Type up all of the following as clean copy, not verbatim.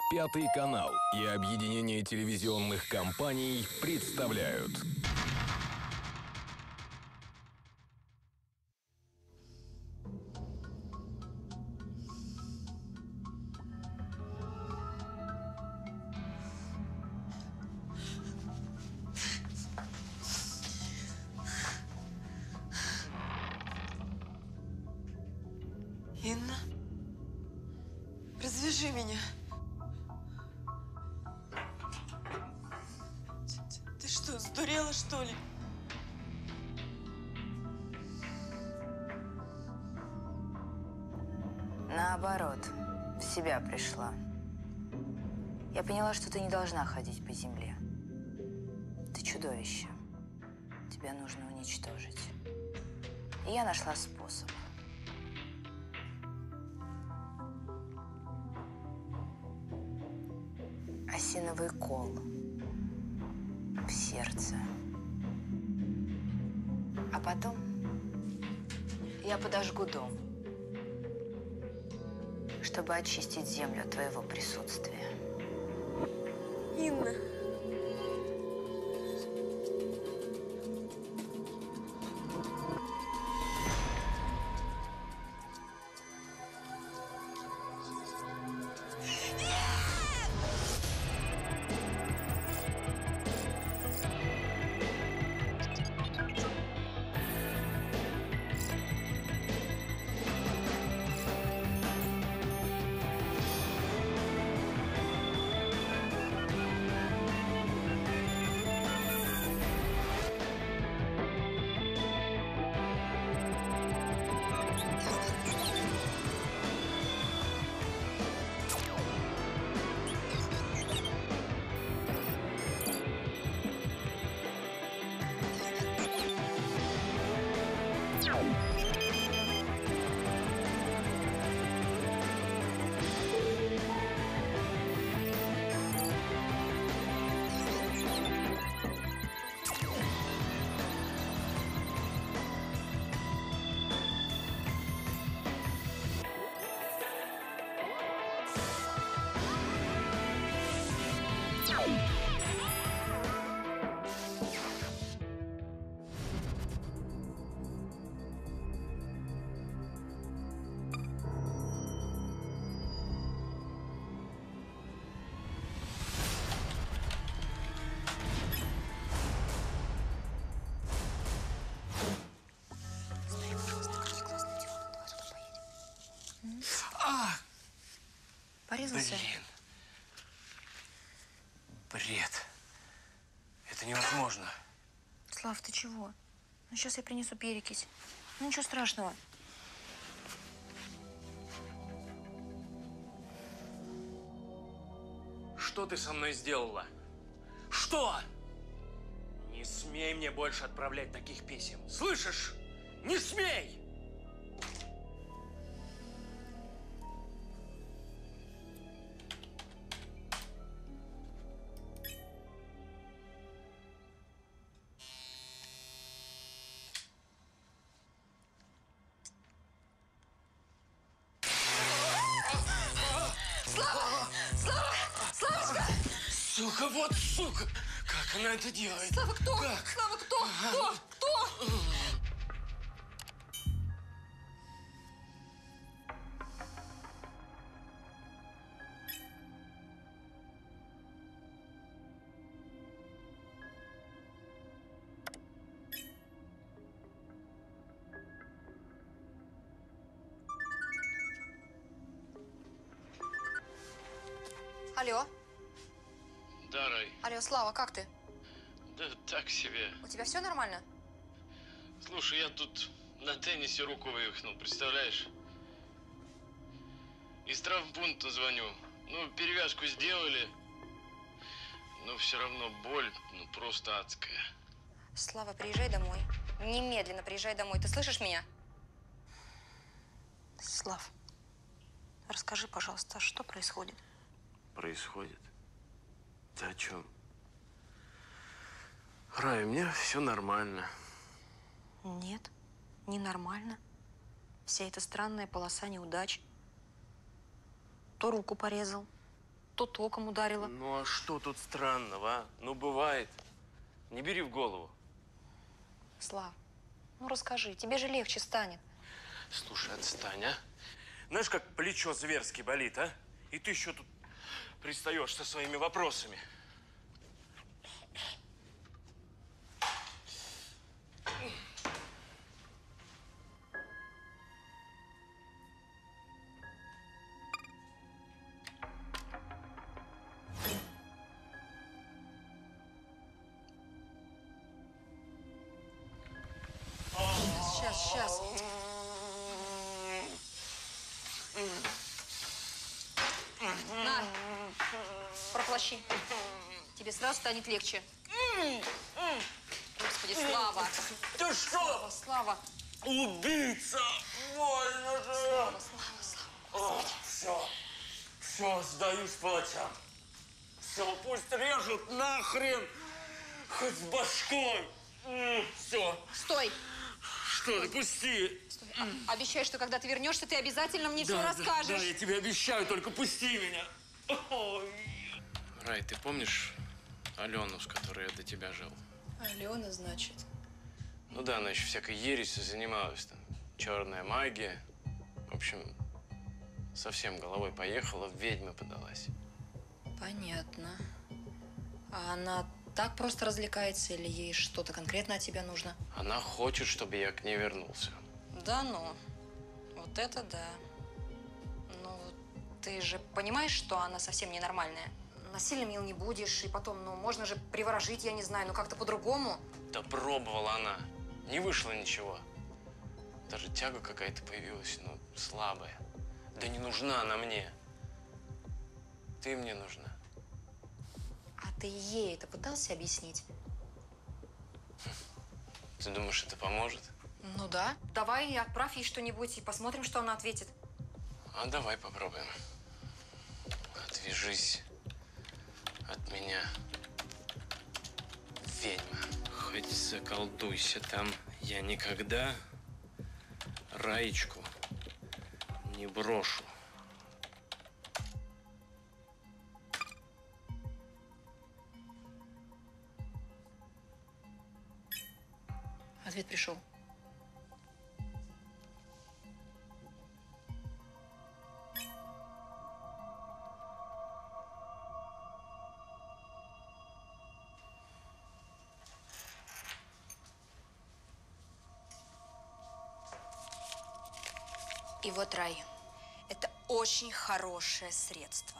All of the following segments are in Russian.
Пятый канал и объединение телевизионных компаний представляют. Инна, развяжи меня. Ты что, сдурела, что ли? Наоборот, в себя пришла. Я поняла, что ты не должна ходить по земле. Ты чудовище. Тебя нужно уничтожить. И я нашла способ. Осиновый кол в сердце. А потом я подожгу дом, чтобы очистить землю от твоего присутствия. Инна. Порезался? Блин. Бред. Это невозможно. Слав, ты чего? Ну, сейчас я принесу перекись. Ну, ничего страшного. Что ты со мной сделала? Что? Не смей мне больше отправлять таких писем. Слышишь? Не смей! Сука, вот сука! Как она это делает? Слава, кто? Как? Слава, кто? Кто? Алло. Да, Рай. Алло, Слава, как ты? Да так себе. У тебя все нормально? Слушай, я тут на теннисе руку вывихнул, представляешь? Из травмпункта звоню. Ну, перевязку сделали. Но все равно боль, ну, просто адская. Слава, приезжай домой. Немедленно приезжай домой. Ты слышишь меня? Слав, расскажи, пожалуйста, что происходит? Происходит? Ты о чем? Рай, у меня все нормально. Нет, ненормально. Вся эта странная полоса неудач. То руку порезал, то током ударило. Ну а что тут странного, а? Ну бывает. Не бери в голову. Слав, ну расскажи, тебе же легче станет. Слушай, отстань, а? Знаешь, как плечо зверски болит, а? И ты еще тут пристаешь со своими вопросами. Сейчас. На, проплащи. Тебе сразу станет легче. Господи, Слава. Ты что? Слава. Убийца! Больно же! Слава. Все, сдаюсь палачам. Все, пусть режут нахрен, хоть с башкой. Все. Стой. Что ты, пусти. Стой. Обещай, что когда ты вернешься, ты обязательно мне все Да, расскажешь. я тебе обещаю, только пусти меня. Ой. Рай, ты помнишь Алену, с которой я до тебя жил? Алена, значит. Ну да, она еще всякой ересью занималась. Там, черная магия. В общем, совсем головой поехала, в ведьмы подалась. Понятно. А она так просто развлекается или ей что-то конкретно от тебя нужно? Она хочет, чтобы я к ней вернулся. Да ну, вот это да. Ну, ты же понимаешь, что она совсем ненормальная? Насильно мил не будешь, и потом, ну, можно же приворожить, я не знаю, ну как-то по-другому. Да пробовала она. Не вышло ничего. Даже тяга какая-то появилась, ну, слабая. Да не нужна она мне. Ты мне нужна. А ты ей это пытался объяснить? Ты думаешь, это поможет? Ну да. Давай отправь ей что-нибудь и посмотрим, что она ответит. А давай попробуем. Отвяжись от меня, ведьма. Хоть заколдуйся там, я никогда Раечку не брошу. Ответ пришел. И вот, Рай, это очень хорошее средство.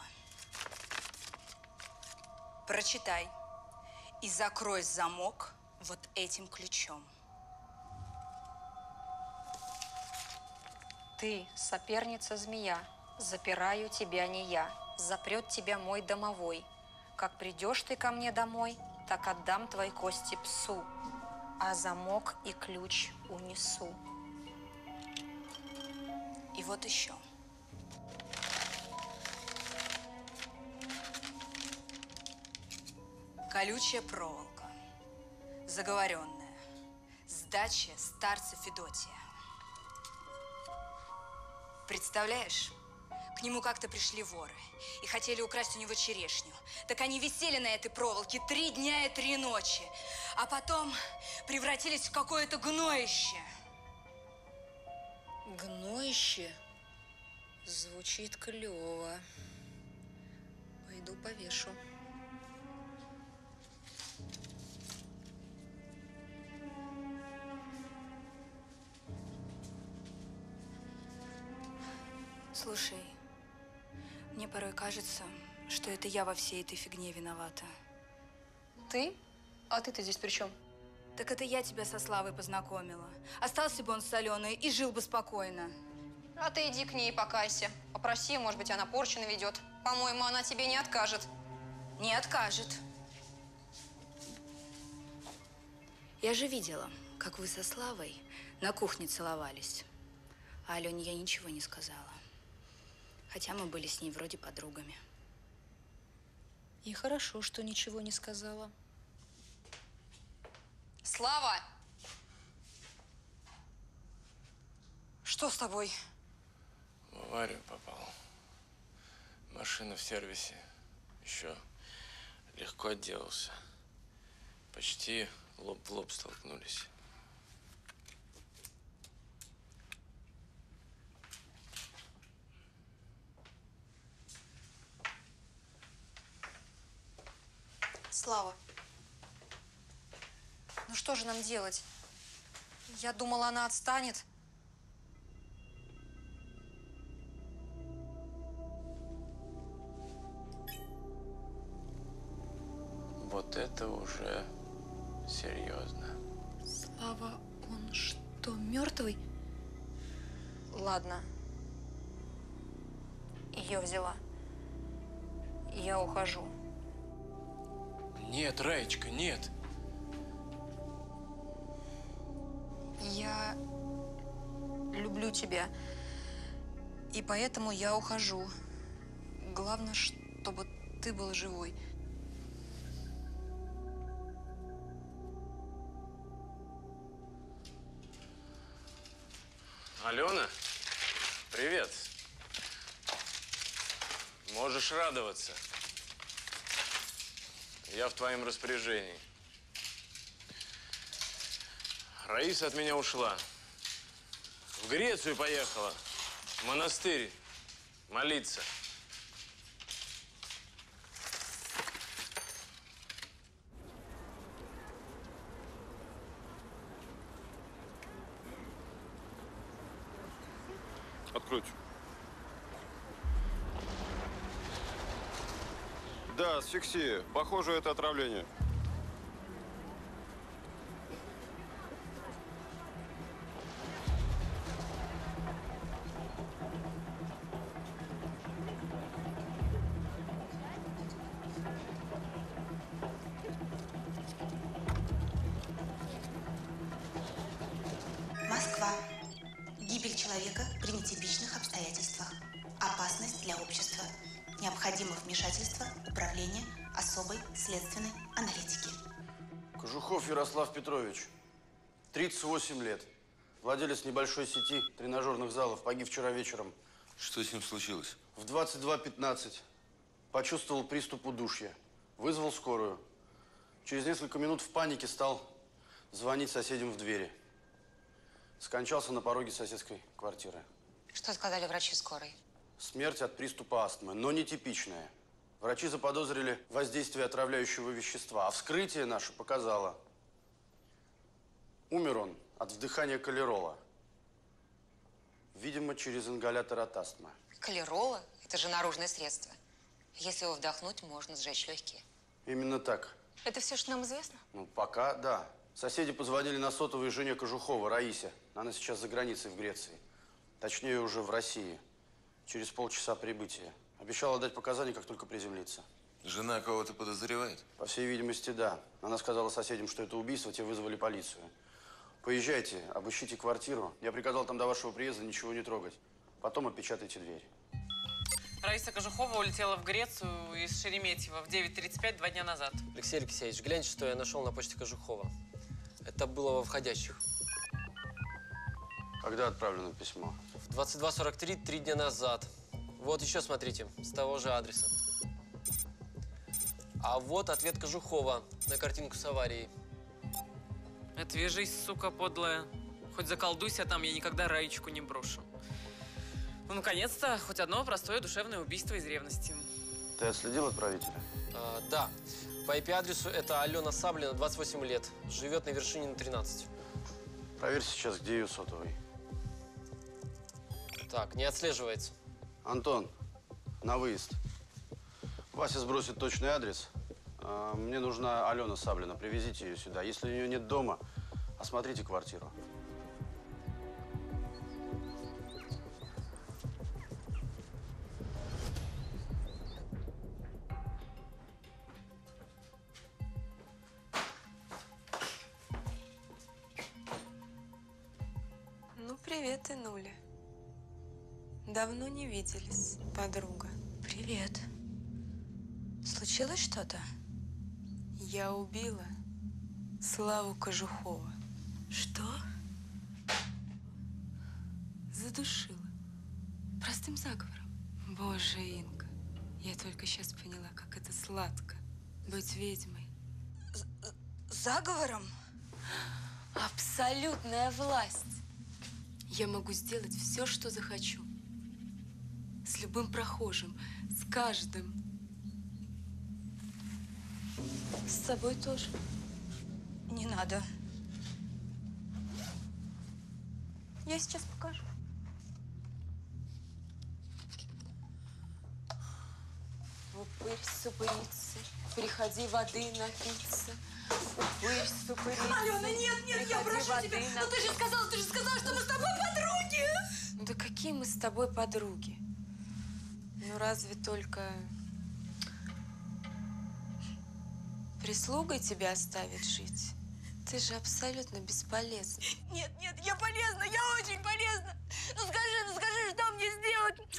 Прочитай и закрой замок вот этим ключом. Ты, соперница-змея, запираю тебя не я, запрет тебя мой домовой. Как придешь ты ко мне домой, так отдам твои кости псу, а замок и ключ унесу. И вот еще. Колючая проволока, заговоренная, сдача старца Федотия. Представляешь, к нему как-то пришли воры и хотели украсть у него черешню. Так они висели на этой проволоке 3 дня и 3 ночи, а потом превратились в какое-то гноище. Гноище? Звучит клево. Пойду повешу. Слушай, мне порой кажется, что это я во всей этой фигне виновата. Ты? А ты-то здесь при чем? Так это я тебя со Славой познакомила. Остался бы он с Аленой и жил бы спокойно. А ты иди к ней и покайся. Попроси, может быть, она порчу наведет. По-моему, она тебе не откажет. Не откажет. Я же видела, как вы со Славой на кухне целовались. А Алене я ничего не сказала. Хотя мы были с ней вроде подругами. И хорошо, что ничего не сказала. Слава! Что с тобой? В аварию попал. Машина в сервисе. Еще легко отделался. Почти лоб в лоб столкнулись. Слава, ну что же нам делать? Я думала, она отстанет. Вот это уже серьезно. Слава, он что, мертвый? Ладно. Ее взяла. Я ухожу. Нет, Раечка, нет. Я люблю тебя. И поэтому я ухожу. Главное, чтобы ты был живой. Алена, привет. Можешь радоваться. Я в твоем распоряжении. Раиса от меня ушла. В Грецию поехала. В монастырь молиться. Откройте. Да, асфиксия. Похоже, это отравление. Москва. Гибель человека при нетипичных обстоятельствах. Опасность для общества. Необходимо вмешательство управления особой следственной аналитики. Кожухов Ярослав Петрович, 38 лет. Владелец небольшой сети тренажерных залов. Погиб вчера вечером. Что с ним случилось? В 22:15 почувствовал приступ удушья. Вызвал скорую. Через несколько минут в панике стал звонить соседям в двери. Скончался на пороге соседской квартиры. Что сказали врачи скорой? Смерть от приступа астмы, но нетипичная. Врачи заподозрили воздействие отравляющего вещества, а вскрытие наше показало. Умер он от вдыхания калирола. Видимо, через ингалятор от астмы. Калирола – это же наружное средство. Если его вдохнуть, можно сжечь легкие. Именно так. Это все, что нам известно? Ну, пока да. Соседи позвонили на сотовый жене Кожухова, Раисе. Она сейчас за границей в Греции. Точнее, уже в России. Через полчаса прибытия. Обещала дать показания, как только приземлится. Жена кого-то подозревает? По всей видимости, да. Она сказала соседям, что это убийство, те вызвали полицию. Поезжайте, обыщите квартиру. Я приказал там до вашего приезда ничего не трогать. Потом опечатайте дверь. Раиса Кожухова улетела в Грецию из Шереметьево в 9:35 2 дня назад. Алексей Алексеевич, гляньте, что я нашел на почте Кожухова. Это было во входящих. Когда отправлено письмо? В 22:43 3 дня назад. Вот еще смотрите, с того же адреса. А вот ответ Кожухова на картинку с аварией. Отвяжись, сука подлая. Хоть заколдуйся там, я никогда Раечку не брошу. Ну, наконец-то, хоть одно простое душевное убийство из ревности. Ты отследил отправителя? Да. По IP-адресу это Алена Саблина, 28 лет. Живет на Вершинина, 13. Проверь сейчас, где ее сотовый. Так, не отслеживается. Антон, на выезд. Вася сбросит точный адрес. Мне нужна Алена Саблина. Привезите ее сюда. Если ее нет дома, осмотрите квартиру. Ну, привет, Инуля. Давно не виделись, подруга. Привет. Случилось что-то? Я убила Славу Кожухова. Что? Задушила. Простым заговором. Боже, Инга, я только сейчас поняла, как это сладко быть ведьмой. Заговором? Абсолютная власть. Я могу сделать все, что захочу. С любым прохожим, с каждым. С собой тоже. Не надо. Я сейчас покажу. Упырь с упырицей, приходи воды напиться. Упырь с упырицей. Алена, нет, я прошу тебя. Ну ты же сказала, что мы с тобой подруги. Ну да какие мы с тобой подруги? Ну разве только прислугой тебя оставит жить? Ты же абсолютно бесполезна. Нет, я полезна, я очень полезна. Ну скажи, что мне сделать?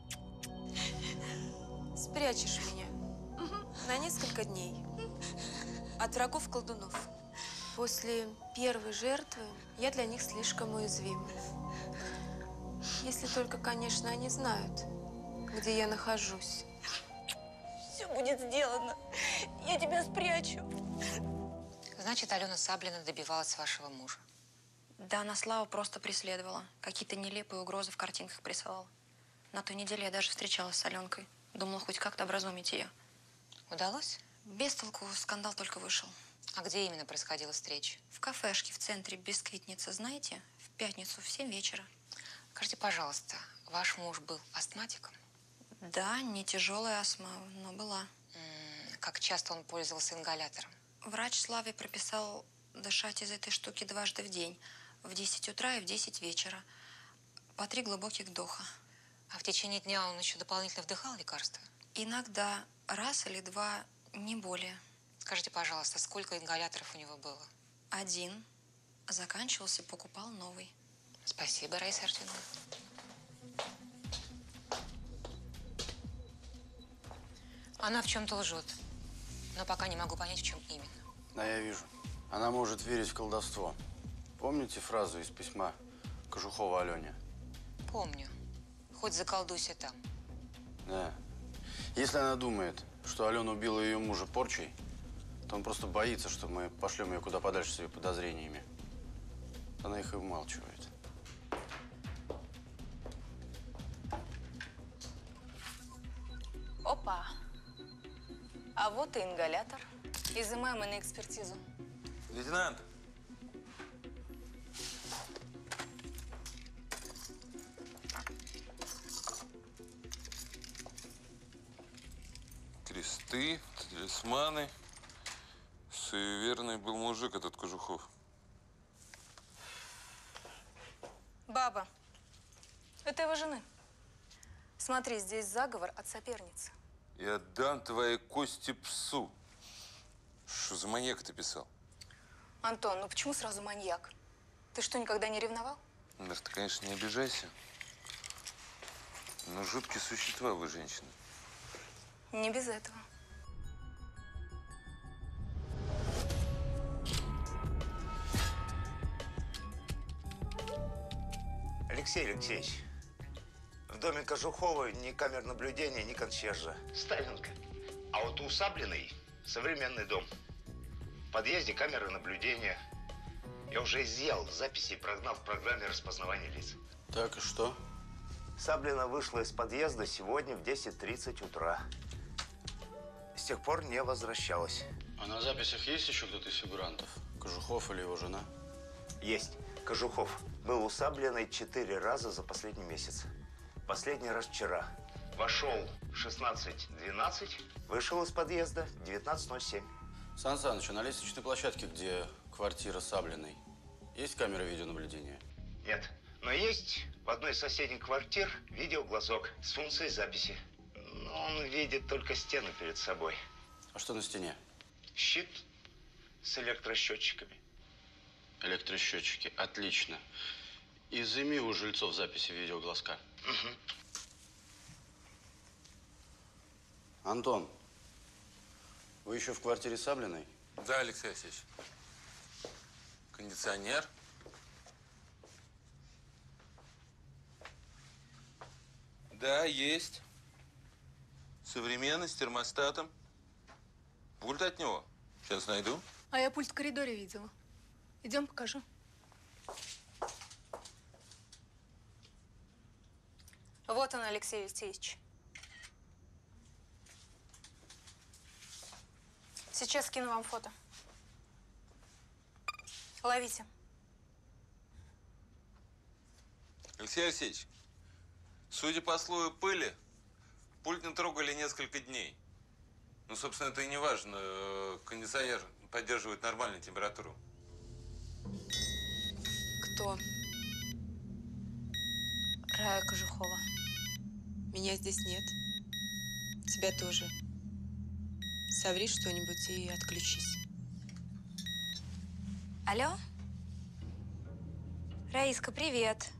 Спрячешь меня на несколько дней от врагов-колдунов. После первой жертвы я для них слишком уязвима. Если только, конечно, они знают, где я нахожусь. Все будет сделано. Я тебя спрячу. Значит, Алена Саблина добивалась вашего мужа? Да, она Славу просто преследовала. Какие-то нелепые угрозы в картинках присылала. На той неделе я даже встречалась с Аленкой. Думала хоть как-то образумить ее. Удалось? Без толку, скандал только вышел. А где именно происходила встреча? В кафешке в центре Бисквитница, знаете? В пятницу в 7 вечера. Скажите, пожалуйста, ваш муж был астматиком? Да, не тяжелая астма, но была. Как часто он пользовался ингалятором? Врач Славе прописал дышать из этой штуки дважды в день. В 10 утра и в 10 вечера. По 3 глубоких вдоха. А в течение дня он еще дополнительно вдыхал лекарства? Иногда. Раз или два, не более. Скажите, пожалуйста, сколько ингаляторов у него было? 1. Заканчивался, покупал новый. Спасибо, Раиса Артемьевна. Она в чем-то лжет. Но пока не могу понять, в чем именно. Да, я вижу. Она может верить в колдовство. Помните фразу из письма Кожухова Алене? Помню. Хоть заколдуйся там. Да. Если она думает, что Алена убила ее мужа порчей, то он просто боится, что мы пошлем ее куда подальше с ее подозрениями. Она их и умалчивает. Опа. А вот и ингалятор. Изымаемый на экспертизу. Лейтенант! Кресты, талисманы. Суеверный был мужик этот Кожухов. Баба. Это его жены. Смотри, здесь заговор от соперницы. Я отдам твои кости псу. Что за маньяк ты писал? Антон, ну почему сразу маньяк? Ты что, никогда не ревновал? Нар, ты, конечно, не обижайся. Но жуткие существа вы, женщины. Не без этого. Алексей Алексеевич, в доме Кожухова ни камер наблюдения, ни консьержа. Ставенка. А вот у Саблиной современный дом. В подъезде камеры наблюдения. Я уже изъял записи и прогнал в программе распознавания лиц. Так, и что? Саблина вышла из подъезда сегодня в 10:30 утра. С тех пор не возвращалась. А на записях есть еще кто-то из фигурантов? Кожухов или его жена? Есть. Кожухов был у Саблиной 4 раза за последний месяц. Последний раз вчера. Вошел в 16:12, вышел из подъезда в 19:07. Сан Саныч, а на лестничной площадке, где квартира Саблиной, есть камеры видеонаблюдения? Нет. Но есть в одной из соседних квартир видеоглазок с функцией записи. Но он видит только стену перед собой. А что на стене? Щит с электросчетчиками. Электросчетчики. Отлично. Изыми у жильцов записи видеоглазка. Угу. Антон, вы еще в квартире Саблиной? Да, Алексей Алексеевич. Кондиционер. Да, есть. Современный, с термостатом. Пульт от него. Сейчас найду. А я пульт в коридоре видела. Идем, покажу. Вот он, Алексей Алексеевич. Сейчас скину вам фото. Ловите. Алексей Алексеевич, судя по слою пыли, пульт не трогали несколько дней. Ну, собственно, это и не важно. Кондиционер поддерживает нормальную температуру. Кто? Рая Кожухова. Меня здесь нет. Тебя тоже. Соври что-нибудь и отключись. Алло? Раиска, привет.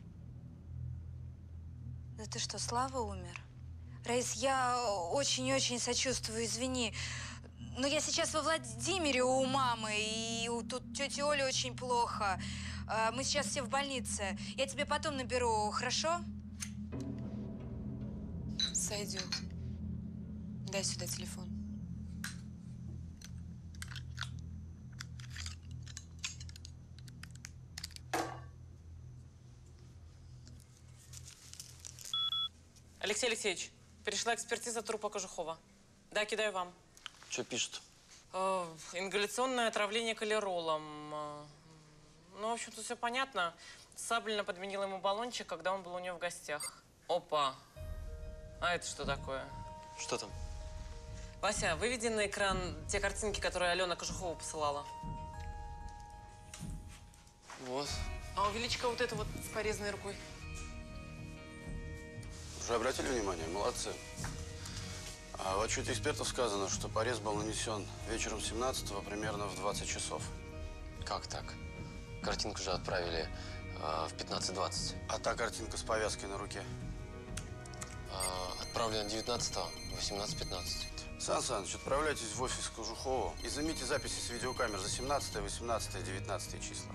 Да ты что, Слава умер? Раис, я очень-очень сочувствую, извини. Но я сейчас во Владимире у мамы, и тут тете Оле очень плохо. Мы сейчас все в больнице. Я тебе потом наберу, хорошо? Сойдет. Дай сюда телефон. Алексей Алексеевич, перешла экспертиза трупа Кожухова. Да, кидаю вам. Что пишет? Ингаляционное отравление калеролом. Ну, в общем-то, все понятно. Саблина подменила ему баллончик, когда он был у нее в гостях. Опа! А это что такое? Что там? Вася, выведи на экран те картинки, которые Алена Кожухова посылала. Вот. А увеличь-ка вот это вот с порезанной рукой. Уже обратили внимание? Молодцы. А в отчете экспертов сказано, что порез был нанесен вечером 17-го примерно в 20 часов. Как так? Картинку же отправили в 15:20. А та картинка с повязкой на руке? Отправлена 19-го в 18:15. Сан Саныч, отправляйтесь в офис Кожухова и займите записи с видеокамер за 17, 18, 19 числа.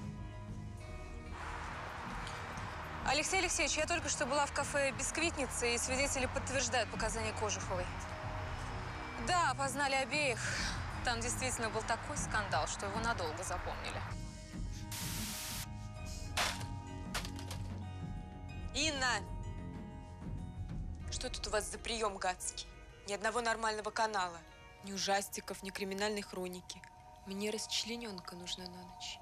Алексей Алексеевич, я только что была в кафе «Бисквитница», и свидетели подтверждают показания Кожуховой. Да, опознали обеих. Там действительно был такой скандал, что его надолго запомнили. Инна! Что тут у вас за прием гадский? Ни одного нормального канала. Ни ужастиков, ни криминальной хроники. Мне расчлененка нужна на ночь.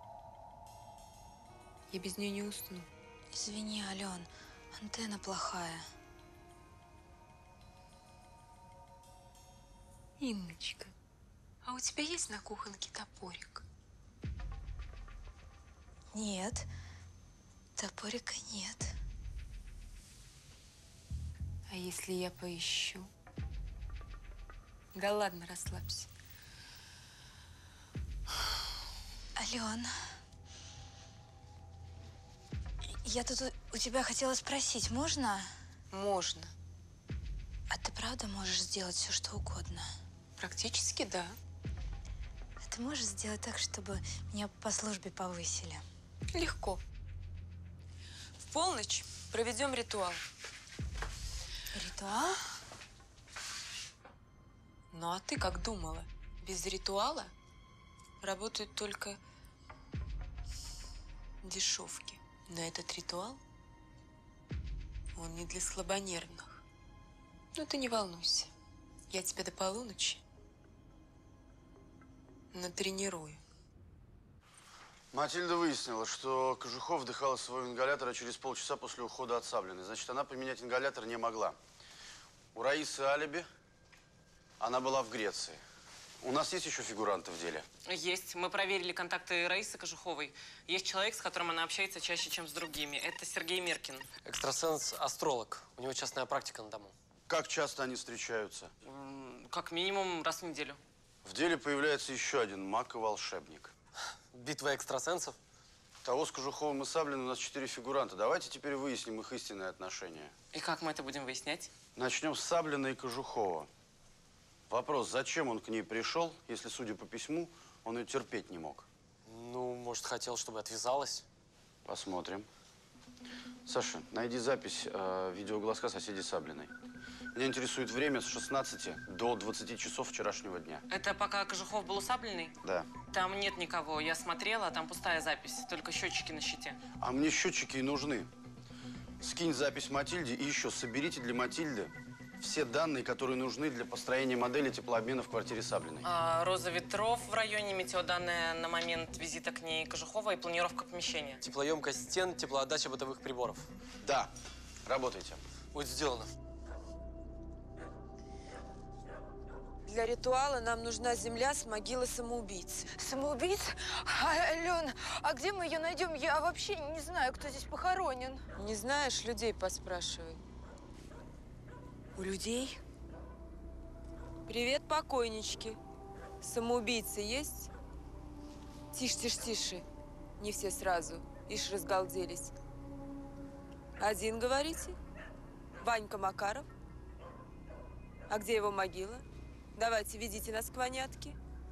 Я без нее не усну. Извини, Ален, антенна плохая. Инночка, а у тебя есть на кухонке топорик? Нет, топорика нет. А если я поищу? Да ладно, расслабься. Ален, я тут у тебя хотела спросить, можно? Можно. А ты правда можешь сделать все, что угодно? Практически да. А ты можешь сделать так, чтобы меня по службе повысили? Легко. В полночь проведем ритуал. Ритуал? Ну а ты как думала? Без ритуала работают только дешевки. Но этот ритуал, он не для слабонервных. Ну ты не волнуйся. Я тебя до полуночи натренирую. Матильда выяснила, что Кожухов вдыхал из своего ингалятора через полчаса после ухода от Саблиной. Значит, она поменять ингалятор не могла. У Раисы алиби. Она была в Греции. У нас есть еще фигуранты в деле? Есть. Мы проверили контакты Раисы Кожуховой. Есть человек, с которым она общается чаще, чем с другими. Это Сергей Меркин. Экстрасенс-астролог. У него частная практика на дому. Как часто они встречаются? Как минимум раз в неделю. В деле появляется еще один маг и волшебник. Битва экстрасенсов? Того с Кожуховым и Саблиной у нас 4 фигуранта. Давайте теперь выясним их истинные отношения. И как мы это будем выяснять? Начнем с Саблиной и Кожухова. Вопрос, зачем он к ней пришел, если, судя по письму, он ее терпеть не мог? Ну, может, хотел, чтобы отвязалась. Посмотрим. Саша, найди запись видеоглазка соседей Саблиной. Меня интересует время с 16 до 20 часов вчерашнего дня. Это пока Кожухов был усапленный? Да. Там нет никого. Я смотрела, там пустая запись. Только счетчики на щите. А мне счетчики и нужны. Скинь запись Матильде и еще соберите для Матильды все данные, которые нужны для построения модели теплообмена в квартире Саблиной. Роза ветров в районе, метеоданные на момент визита к ней Кожухова и планировка помещения. Теплоемкость стен, теплоотдача бытовых приборов. Да, работайте. Будет сделано. Для ритуала нам нужна земля с могилы самоубийцы. Самоубийц? Ален, а где мы ее найдем? Я вообще не знаю, кто здесь похоронен. Не знаешь, людей поспрашивай. У людей? Привет, покойнички. Самоубийцы есть? Тише, тише, тише. Не все сразу. Ишь, разгалделись. Один, говорите? Ванька Макаров? А где его могила? Давайте, ведите нас к вонятке.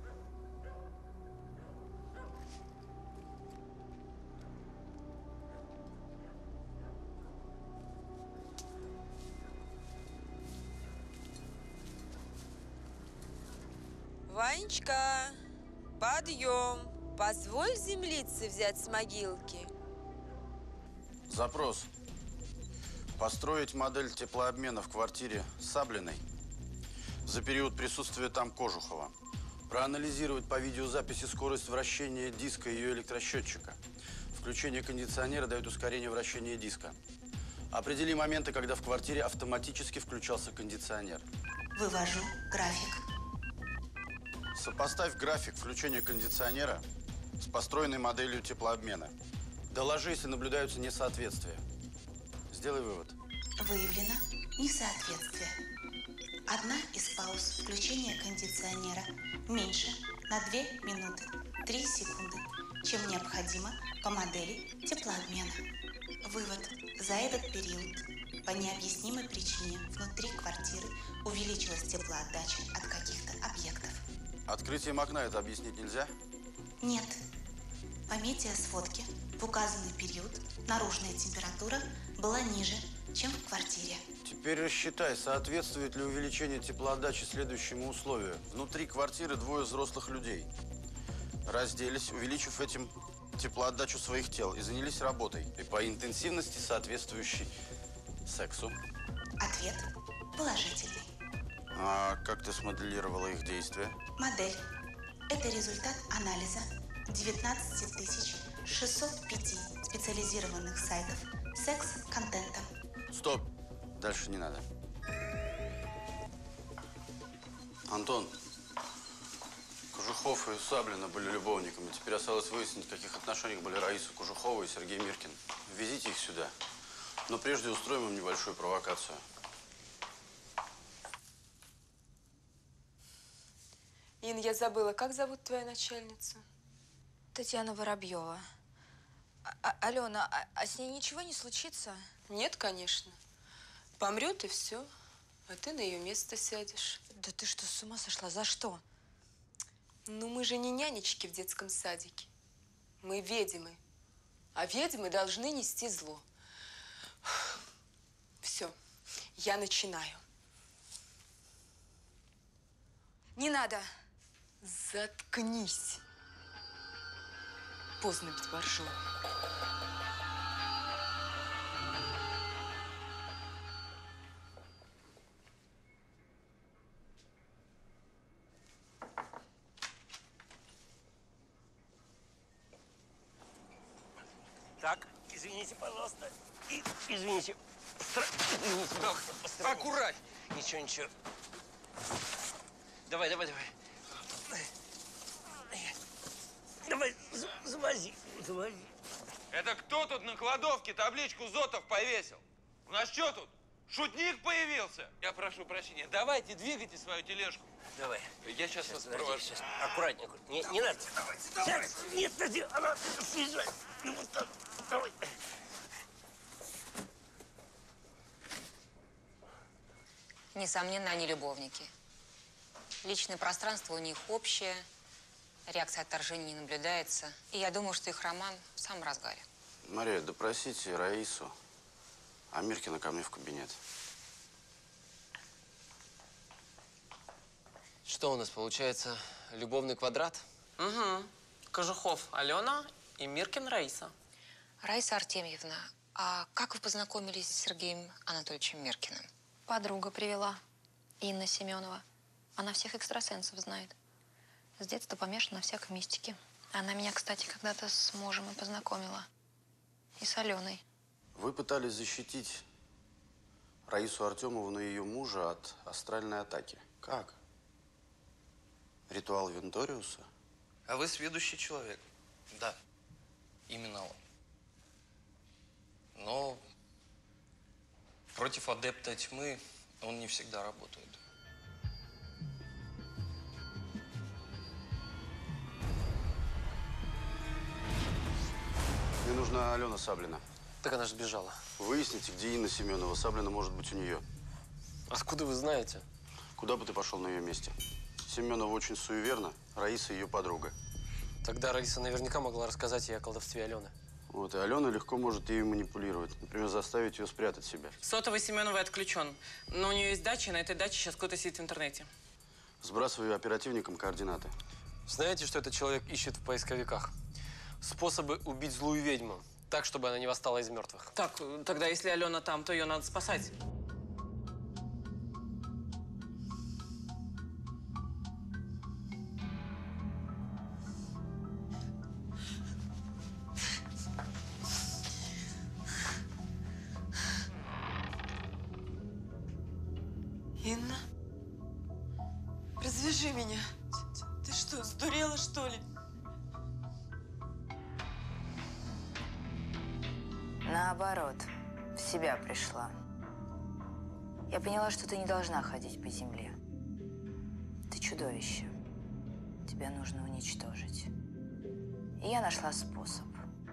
Ванечка, подъем. Позволь землицы взять с могилки. Запрос. Построить модель теплообмена в квартире Саблиной за период присутствия там Кожухова. Проанализировать по видеозаписи скорость вращения диска и ее электросчетчика. Включение кондиционера дает ускорение вращения диска. Определи моменты, когда в квартире автоматически включался кондиционер. Вывожу график. Сопоставь график включения кондиционера с построенной моделью теплообмена. Доложи, если наблюдаются несоответствия. Сделай вывод. Выявлено несоответствие. Одна из пауз включения кондиционера меньше на 2 минуты 3 секунды, чем необходимо по модели теплообмена. Вывод. За этот период по необъяснимой причине внутри квартиры увеличилась теплоотдача от каких-то объектов. Открытием окна это объяснить нельзя? Нет. По метеосводке в указанный период наружная температура была ниже, чем в квартире. Теперь рассчитай, соответствует ли увеличение теплоотдачи следующему условию. Внутри квартиры двое взрослых людей. Разделись, увеличив этим теплоотдачу своих тел, и занялись работой. И по интенсивности соответствующей сексу. Ответ положительный. А как ты смоделировала их действия? Модель. Это результат анализа 19 605 специализированных сайтов с секс-контентом. Стоп. Дальше не надо. Антон, Кожухов и Саблина были любовниками. Теперь осталось выяснить, в каких отношениях были Раиса Кожухова и Сергей Миркин. Везите их сюда. Но прежде устроим им небольшую провокацию. Ин, я забыла, как зовут твою начальницу? Татьяна Воробьева. Алена, а с ней ничего не случится? Нет, конечно. Помрет и все. А ты на ее место сядешь. Да ты что, с ума сошла? За что? Ну, мы же не нянечки в детском садике. Мы ведьмы. А ведьмы должны нести зло. Все, я начинаю. Не надо. Заткнись. Поздно быть боржом. Так, извините, пожалуйста. Извините. Извините, доктор. Аккурат. Ничего, ничего. Давай, давай, давай. Давай, завози, завози. Это кто тут на кладовке табличку Зотов повесил? У нас что тут? Шутник появился? Я прошу прощения. Давайте, двигайте свою тележку. Давай. Я сейчас вас провожу. Аккуратнее, аккуратнее. Не надо. Давайте, давайте. Нет, подожди, она съезжает. Вот так. Давай. Несомненно, они любовники. Личное пространство у них общее, реакция отторжения не наблюдается. И я думаю, что их роман в самом разгаре. Мария, допросите Раису, а Миркина ко мне в кабинет. Что у нас получается? Любовный квадрат? Угу. Кожухов Алена и Миркин Раиса. Раиса Артемьевна, а как вы познакомились с Сергеем Анатольевичем Миркиным? Подруга привела. Инна Семенова. Она всех экстрасенсов знает. С детства помешана на всякой мистике. Она меня, кстати, когда-то с мужем и познакомила. И с Аленой. Вы пытались защитить Раису Артемовну и ее мужа от астральной атаки. Как? Ритуал Венториуса? А вы сведущий человек. Да, именно он. Но против адепта тьмы он не всегда работает. Мне нужна Алена Саблина. Так она же сбежала. Выясните, где Инна Семенова. Саблина может быть у нее. Откуда вы знаете? Куда бы ты пошел на ее месте? Семенова очень суеверна, Раиса ее подруга. Тогда Раиса наверняка могла рассказать ей о колдовстве Алены. Вот, и Алена легко может ею манипулировать. Например, заставить ее спрятать себя. Сотовый Семеновой отключен. Но у нее есть дача, и на этой даче сейчас кто-то сидит в интернете. Сбрасываю оперативникам координаты. Знаете, что этот человек ищет в поисковиках? Способы убить злую ведьму. Так, чтобы она не восстала из мертвых. Так, тогда если Алена там, то ее надо спасать. Инна? Развяжи меня. Ты что, сдурела, что ли? Наоборот, в себя пришла. Я поняла, что ты не должна ходить по земле. Ты чудовище. Тебя нужно уничтожить. И я нашла способ.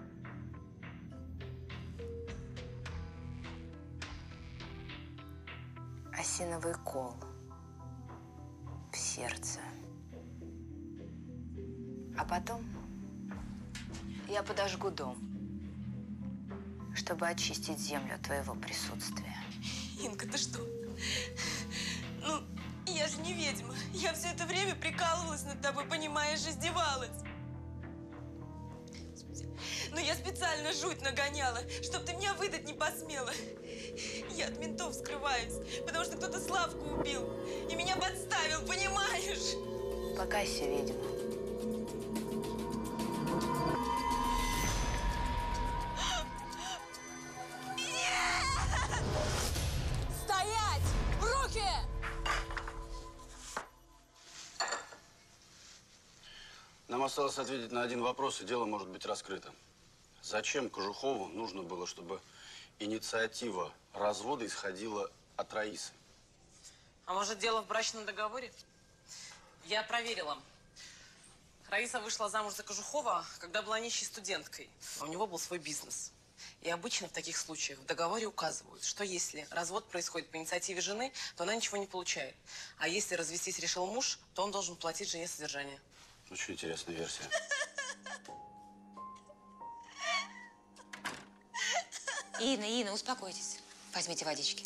Осиновый кол в сердце. А потом я подожгу дом, чтобы очистить землю от твоего присутствия. Инка, ты что? Ну, я же не ведьма. Я все это время прикалывалась над тобой, понимаешь, издевалась. Господи. Но я специально жуть нагоняла, чтобы ты меня выдать не посмела. Я от ментов скрываюсь, потому что кто-то Славку убил и меня подставил, понимаешь? Покайся, ведьма. Стоять! Руки! Нам осталось ответить на один вопрос, и дело может быть раскрыто. Зачем Кожухову нужно было, чтобы инициатива развода исходила от Раисы? А может, дело в брачном договоре? Я проверила. Раиса вышла замуж за Кожухова, когда была нищей студенткой. А у него был свой бизнес. И обычно в таких случаях в договоре указывают, что если развод происходит по инициативе жены, то она ничего не получает. А если развестись решил муж, то он должен платить жене содержание. Очень интересная версия. Инна, успокойтесь. Возьмите водички.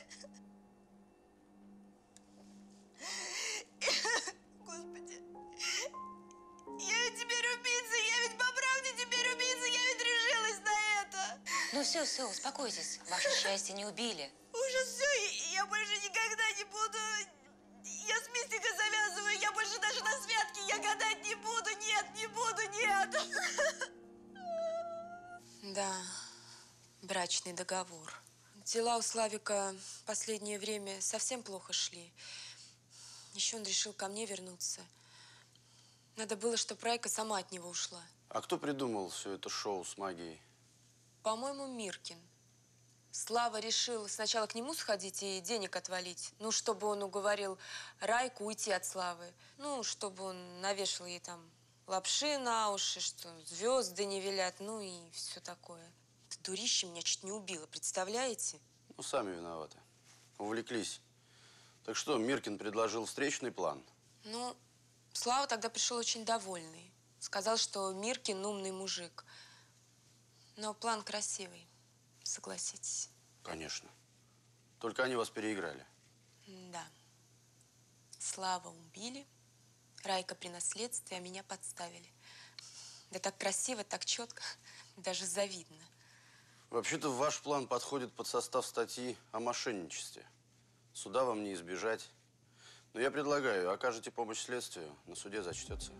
Господи. Я ведь теперь убийца, я ведь по правде теперь убийца, я ведь решилась на это. Ну все, успокойтесь. Ваше счастье не убили. Уже все, я больше никогда не буду. Я с мистикой завязываю, я больше даже на святке я гадать не буду. Нет, не буду, нет. Да, брачный договор. Дела у Славика в последнее время совсем плохо шли. Еще он решил ко мне вернуться. Надо было, чтобы Райка сама от него ушла. А кто придумал все это шоу с магией? По-моему, Миркин. Слава решил сначала к нему сходить и денег отвалить. Ну, чтобы он уговорил Райку уйти от Славы. Ну, чтобы он навешал ей там лапши на уши, что звезды не велят, ну и все такое. Это дурище меня чуть не убило, представляете? Ну, сами виноваты. Увлеклись. Так что, Миркин предложил встречный план? Ну, Слава тогда пришел очень довольный. Сказал, что Миркин умный мужик. Но план красивый, согласитесь. Конечно. Только они вас переиграли. Да. Слава убили, Райка при наследстве, а меня подставили. Да так красиво, так четко, даже завидно. Вообще-то ваш план подходит под состав статьи о мошенничестве. Суда вам не избежать. Но я предлагаю, окажете помощь следствию, на суде зачтется.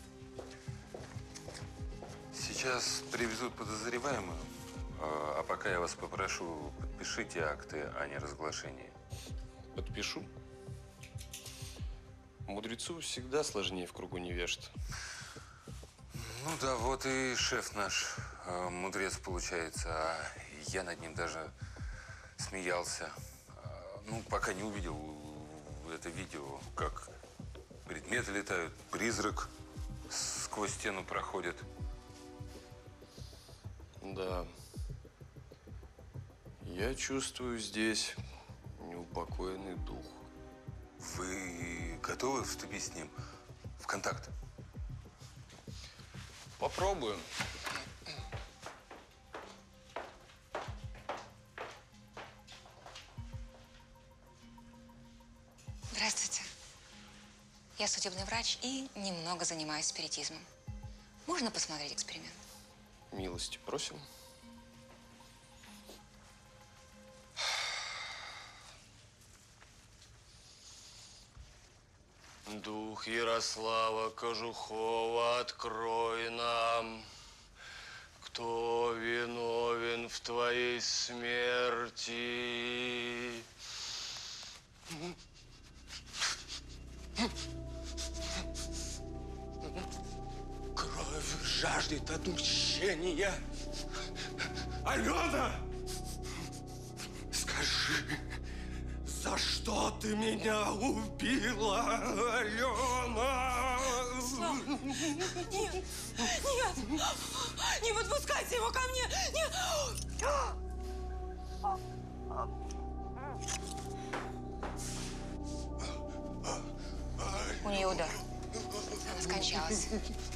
Сейчас привезут подозреваемую, а пока я вас попрошу, подпишите акты о неразглашении. Подпишу. Мудрецу всегда сложнее в кругу невежд. Ну да, вот и шеф наш, мудрец получается, а я над ним даже смеялся. Ну, пока не увидел это видео, как предметы летают, призрак сквозь стену проходит. Да. Я чувствую здесь неупокоенный дух. Вы готовы вступить с ним в контакт? Попробуем. Здравствуйте. Я судебный врач и немного занимаюсь спиритизмом. Можно посмотреть эксперимент? Милости просим. Дух Ярослава Кожухова, открой нам, кто виновен в твоей смерти. Кровь жаждет отмщения. Алена! Скажи, за что ты меня убила, Алена? Нет, нет, не подпускайте его ко мне, нет. У нее удар. Она скончалась.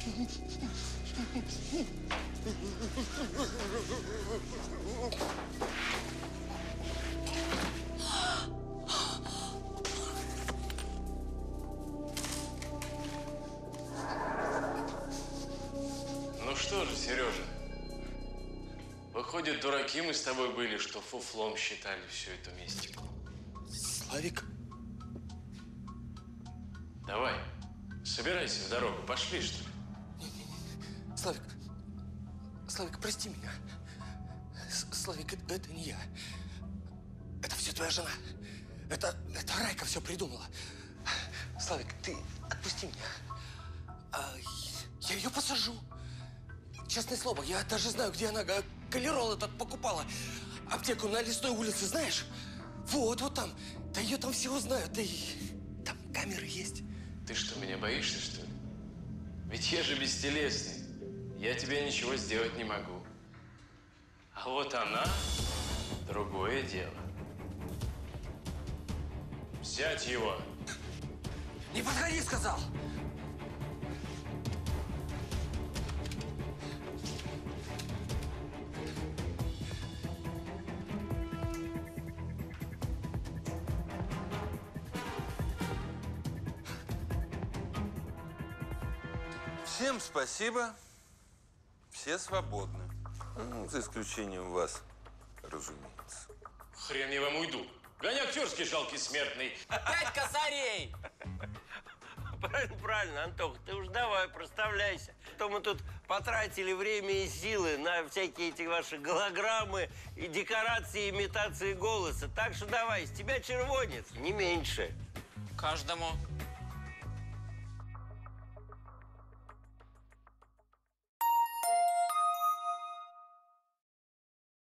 Ну что же, Сережа, выходит, дураки мы с тобой были, что фуфлом считали всю эту мистику. Славик. Давай, собирайся в дорогу, пошли, что ли? Славик, Славик, прости меня. Славик, это не я. Это все твоя жена. Это Райка все придумала. Славик, ты отпусти меня. Я ее посажу. Честное слово, я даже знаю, где она калерол этот покупала. Аптеку на Лесной улице, знаешь? Вот там. Да ее там все узнают. Да и там камеры есть. Ты что, меня боишься, что ли? Ведь я же бестелесный. Я тебе ничего сделать не могу. А вот она – другое дело. Взять его. Не подходи, сказал! Всем спасибо. Все свободны. Ну, за исключением вас, разумеется. Хрен я вам уйду. Гони актерский жалкий смертный. 5 косарей! Правильно, Антох, ты уж давай, проставляйся. А то мы тут потратили время и силы на всякие эти ваши голограммы и декорации, имитации голоса. Так что давай, с тебя червонец, не меньше. Каждому